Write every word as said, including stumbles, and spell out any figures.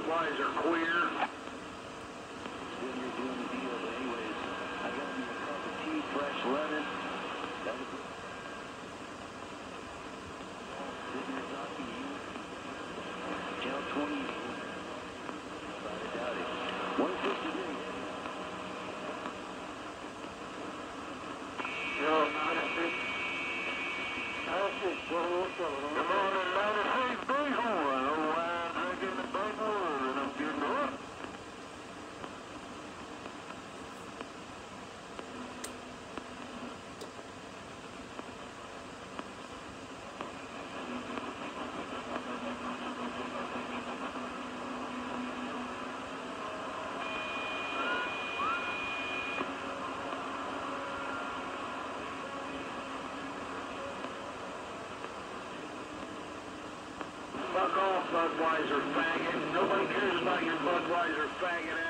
Budweiser queer. When you're doing the deal, but anyways, I got me a cup of tea, fresh lemon. That was sitting here talking to you. Channel twenty. I doubt it. What is this today? Yo, ninety-six. ninety-six, come on in ninety-six, big hole. I know why I'm drinking the big one, and I'm getting up. Fuck off, Budweiser faggot. Nobody cares about your Budweiser faggot ass.